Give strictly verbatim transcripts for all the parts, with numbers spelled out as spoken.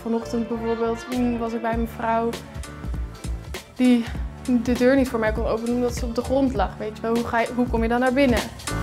Vanochtend bijvoorbeeld was ik bij mijn vrouw die de deur niet voor mij kon openen omdat ze op de grond lag. Weet je wel, hoe, ga je, hoe kom je dan naar binnen?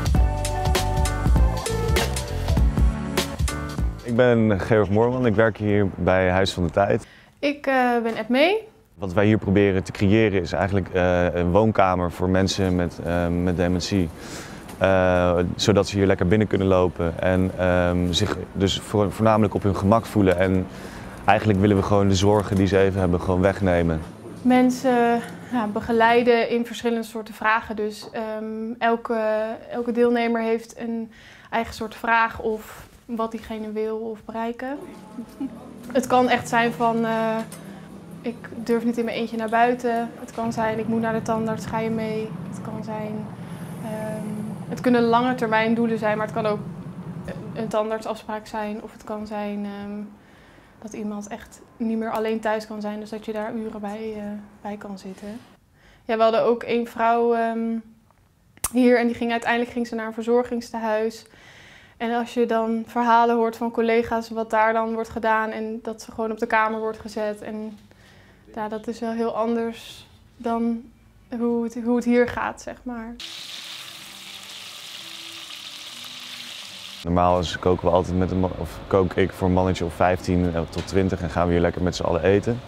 Ik ben Georg Moorman, ik werk hier bij Huis van de Tijd. Ik uh, ben Edmee. Wat wij hier proberen te creëren is eigenlijk uh, een woonkamer voor mensen met, uh, met dementie. Uh, zodat ze hier lekker binnen kunnen lopen en uh, zich dus voor, voornamelijk op hun gemak voelen. En eigenlijk willen we gewoon de zorgen die ze even hebben gewoon wegnemen. Mensen ja, begeleiden in verschillende soorten vragen. Dus um, elke, elke deelnemer heeft een eigen soort vraag of wat diegene wil of bereiken. Het kan echt zijn van, uh, ik durf niet in mijn eentje naar buiten. Het kan zijn, ik moet naar de tandarts, ga je mee? Het kan zijn, um, het kunnen lange termijn doelen zijn, maar het kan ook een tandartsafspraak zijn. Of het kan zijn um, dat iemand echt niet meer alleen thuis kan zijn, dus dat je daar uren bij, uh, bij kan zitten. Ja, we hadden ook één vrouw um, hier en die ging uiteindelijk ging ze naar een verzorgingstehuis. En als je dan verhalen hoort van collega's wat daar dan wordt gedaan en dat ze gewoon op de kamer wordt gezet. En ja, dat is wel heel anders dan hoe het, hoe het hier gaat, zeg maar. Normaal is koken we altijd met een man, of kook ik voor een mannetje of vijftien tot twintig en gaan we hier lekker met z'n allen eten.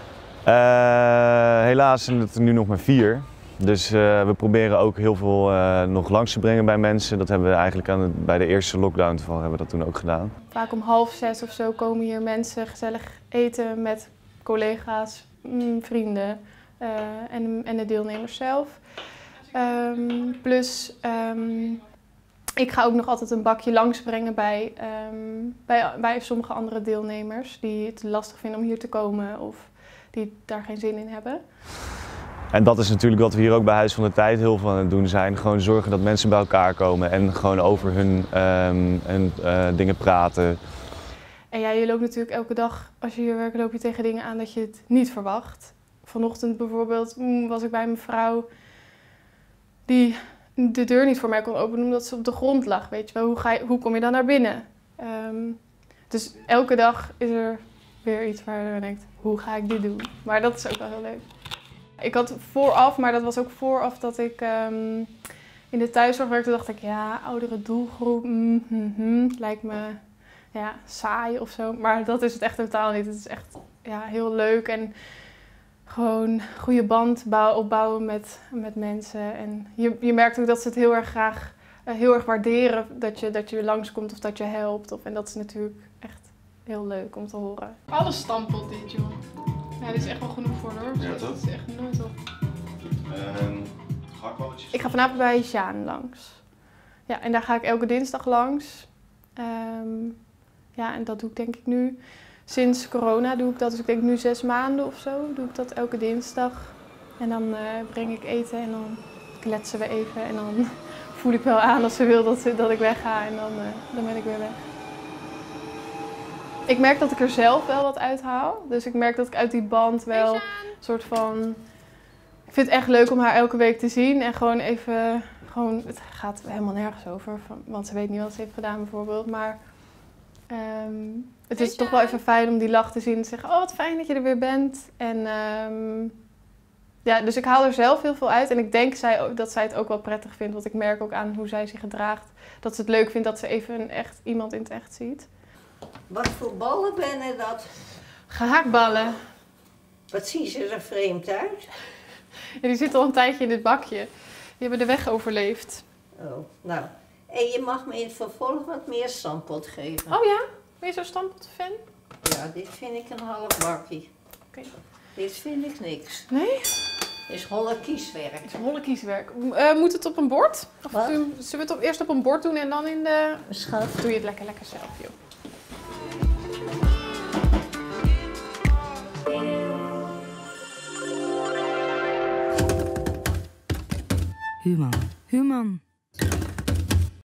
Uh, helaas zijn het er nu nog maar vier. Dus uh, we proberen ook heel veel uh, nog langs te brengen bij mensen. Dat hebben we eigenlijk aan het, bij de eerste lockdown toevallig hebben we dat toen ook gedaan. Vaak om half zes of zo komen hier mensen gezellig eten met collega's, mm, vrienden uh, en, en de deelnemers zelf. Um, plus, um, ik ga ook nog altijd een bakje langsbrengen bij, um, bij, bij sommige andere deelnemers die het lastig vinden om hier te komen of die daar geen zin in hebben. En dat is natuurlijk wat we hier ook bij Huis van de Tijd heel veel aan het doen zijn. Gewoon zorgen dat mensen bij elkaar komen en gewoon over hun, um, hun uh, dingen praten. En ja, je loopt natuurlijk elke dag, als je hier werkt, loop je tegen dingen aan dat je het niet verwacht. Vanochtend bijvoorbeeld was ik bij mijn vrouw die de deur niet voor mij kon openen omdat ze op de grond lag. Weet je wel, hoe, ga je, hoe kom je dan naar binnen? Um, dus elke dag is er weer iets waar je denkt, hoe ga ik dit doen? Maar dat is ook wel heel leuk. Ik had vooraf, maar dat was ook vooraf dat ik um, in de thuiszorg werkte, dacht ik, ja, oudere doelgroep, mm, mm, mm, lijkt me ja, saai of zo. Maar dat is het echt totaal niet. Het is echt ja, heel leuk en gewoon goede band bouwen, opbouwen met, met mensen. En je, je merkt ook dat ze het heel erg graag, uh, heel erg waarderen dat je, dat je langskomt of dat je helpt. Of, en dat is natuurlijk echt heel leuk om te horen. Alles stampelt dit, joh. Ja, dit is echt wel genoeg voor hoor. Ja, toch? Dat is echt nooit op. Um, Gehaktballetjes? Ik ga vanavond bij Sjaan langs. Ja, en daar ga ik elke dinsdag langs. Um, ja, en dat doe ik denk ik nu. Sinds corona doe ik dat, dus ik denk nu zes maanden of zo, doe ik dat elke dinsdag. En dan uh, breng ik eten en dan kletsen we even en dan voel ik wel aan als ze wil dat, ze, dat ik wegga en dan, uh, dan ben ik weer weg. Ik merk dat ik er zelf wel wat uithaal. Dus ik merk dat ik uit die band wel een soort van... Ik vind het echt leuk om haar elke week te zien. En gewoon even... Gewoon, het gaat helemaal nergens over. Want ze weet niet wat ze heeft gedaan bijvoorbeeld. Maar um, het is toch wel even fijn om die lach te zien. En te zeggen, oh wat fijn dat je er weer bent. En um, ja, dus ik haal er zelf heel veel uit. En ik denk zij, dat zij het ook wel prettig vindt. Want ik merk ook aan hoe zij zich gedraagt. Dat ze het leuk vindt dat ze even een echt, iemand in het echt ziet. Wat voor ballen ben dat? Gehaktballen. Wat zien ze er vreemd uit? Ja, die zitten al een tijdje in dit bakje. Die hebben de weg overleefd. Oh, nou. En je mag me in het vervolg wat meer stampot geven. Oh ja? Ben je zo'n stampot-fan? Ja, dit vind ik een half bakje. Okay. Dit vind ik niks. Nee? Dit is holle kieswerk. Het is holle kieswerk. Uh, moet het op een bord? Of wat? Doen, zullen we het op, eerst op een bord doen en dan in de... Schat. Doe je het lekker lekker zelf, joh. Human. Human.